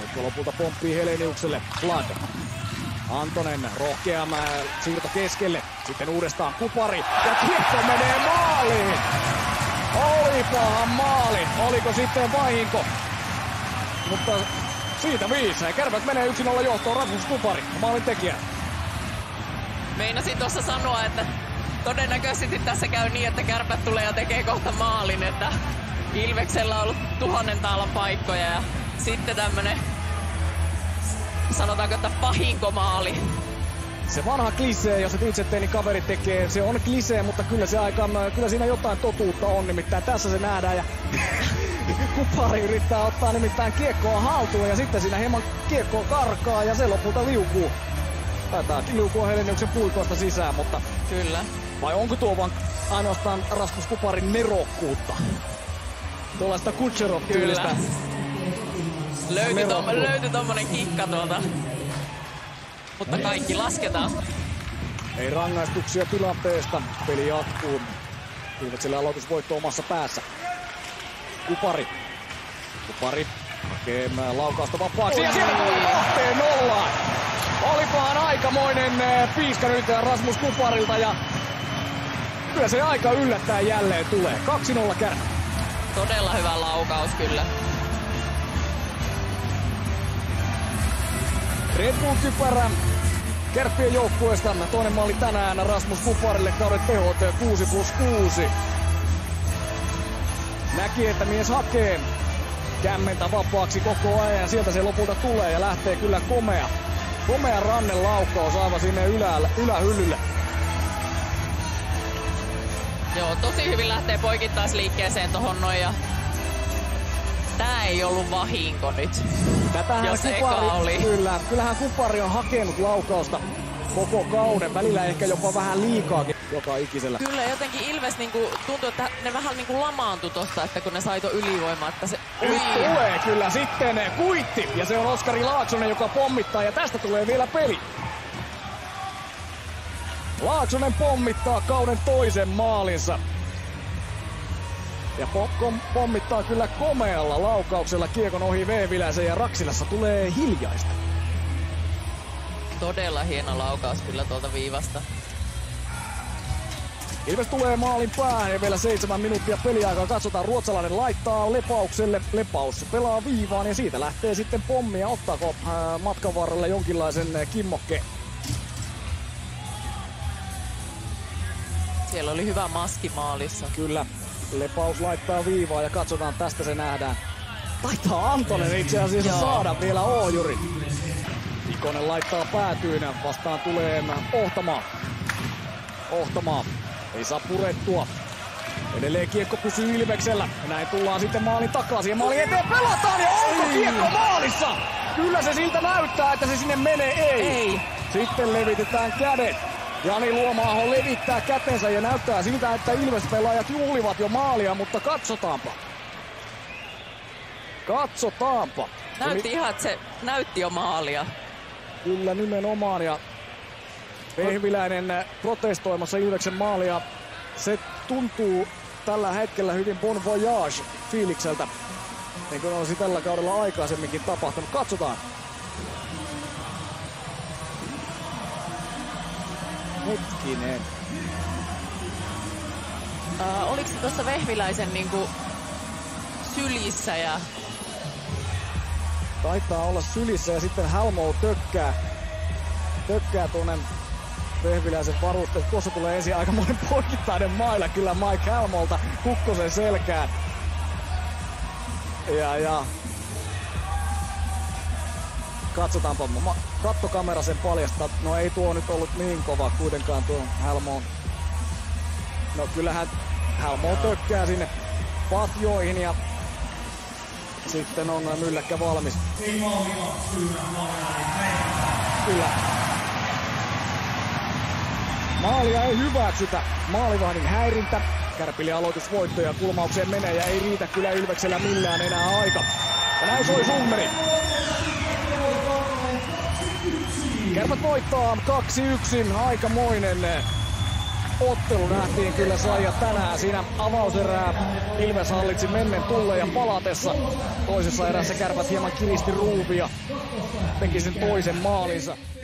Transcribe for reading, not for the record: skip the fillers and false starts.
Kiekko lopulta pomppii Heleniukselle. Vlad. Antonen rohkea siirto keskelle. Sitten uudestaan Kupari. Ja kiekko menee maaliin. Olipahan maali. Oliko sitten vahinko? Mutta siitä 5. Kärpät menee 1-0 johtoon. Rasmus Kupari, maalin tekijä. Meinasin tuossa sanoa, että todennäköisesti tässä käy niin, että Kärpät tulee ja tekee kohta maalin. Että Ilveksellä on ollut 1000 taalan paikkoja ja sitten tämmönen, sanotaanko, että pahinkomaali. Se vanha klisee, jos et itse tee, niin kaveri tekee. Se on klisee, mutta kyllä siinä jotain totuutta on. Nimittäin tässä se nähdään. Ja Kupari yrittää ottaa nimittäin kiekkoa haltuun ja sitten siinä hieman kiekkoa karkaa ja se lopulta liukuu. Taitaakin liukua Heleniuksen puikoista sisään, mutta kyllä. Vai onko tuo vaan ainoastaan Rasmus Kuparin nerokkuutta? Tuollaista Kutcherov-tyylistä. Löytyi tommonen kikka tuolta. Mutta kaikki lasketaan. Ei rangaistuksia tilanteesta. Peli jatkuu. Ilveksellä aloitusvoitto omassa päässä. Kupari hakee laukausta vapaaksi. Ja sieltä tulee 2-0. Olipahan aikamoinen piiska nyt Rasmus Kuparilta. Ja kyllä se aika yllättäen jälleen tulee. 2-0 Kärpät. Todella hyvä laukaus kyllä. Red Bull-kypärä Kärppien joukkueesta. Toinen maali tänään Rasmus Kuparille, kauden tehot 6+6. Näki, että mies hakee kämmentä vapaaksi koko ajan. Sieltä se lopulta tulee ja lähtee kyllä komea rannelaukaus aivan sinne ylähyllylle. Joo, tosi hyvin lähtee poikittaisliikkeeseen tohon noin ja tää ei ollut vahinko nyt. Tätähän jos Kupari, eka oli. Kyllähän Kupari on hakenut laukausta koko kauden. Välillä ehkä jopa vähän liikaakin joka ikisellä. Kyllä jotenkin Ilves tuntuu, että ne vähän lamaantui tosta, että kun ne sai ton ylivoimaa, että se... Nyt tulee kyllä sitten kuitti ja se on Oskari Laaksonen, joka pommittaa ja tästä tulee vielä peli. Laaksonen pommittaa kauden toisen maalinsa. Ja pommittaa kyllä komealla laukauksella kiekon ohi Vehviläisen ja Raksilassa tulee hiljaista. Todella hieno laukaus kyllä tuolta viivasta. Ilves tulee maalin päähän ja vielä 7 minuuttia peliaikaa. Katsotaan, ruotsalainen laittaa Lepaukselle. Lepaus pelaa viivaan ja siitä lähtee sitten pommia. Ottaako matkan varrella jonkinlaisen kimmokke? Siellä oli hyvä maski maalissa. Kyllä. Lepaus laittaa viivaa ja katsotaan, tästä se nähdään. Taitaa Antonen itse asiassa saada vielä ohjuri. Ikonen laittaa päätyynä. Vastaan tulee Ohtamaa. Ei saa purettua. Edelleen kiekko pysyy Ilveksellä. Ja näin tullaan sitten maalin takaa. Siihen maalin eteen pelataan ja onko kiekko maalissa? Kyllä se siltä näyttää, että se sinne menee. Ei. Sitten levitetään kädet. Jani Luomaaho levittää kätensä ja näyttää siltä, että Ilves-pelaajat juhlivat jo maalia, mutta katsotaanpa. Näytti ihan, että se näytti jo maalia. Kyllä nimenomaan ja Vehviläinen protestoimassa Ilveksen maalia. Se tuntuu tällä hetkellä hyvin Bon Voyage-fiilikseltä, niin kuin olisi tällä kaudella aikaisemminkin tapahtunut. Katsotaan. Hetkinen. Oliko se tuossa Vehviläisen sylissä ja... Taitaa olla sylissä ja sitten Halmo tökkää tuonne Vehviläisen varusteessa. Tuossa tulee ensin aikamoinen poikittainen maila kyllä Mike Halmolta Kukkosen selkään. Ja katsotaanpa, kattokamera sen paljastaa. No ei tuo nyt ollut niin kova kuitenkaan tuo Halmoon. No kyllähän Halmo tökkää sinne patjoihin ja sitten on mylläkkä valmis. Kyllä. Maalia ei hyväksytä. Maalivahdin häirintä. Kärpille aloitusvoitto ja kulmaukseen menee ja ei riitä kyllä Ilveksellä millään enää aika. Ja näin soi summeri. Kärpät voittaa 2-1. Aikamoinen ottelu nähtiin kyllä Saija tänään. Siinä avauserää Ilves hallitsi mennen tulleen ja palatessa. Toisessa erässä Kärpät hieman kiristi ruuvia. Teki sen toisen maalinsa.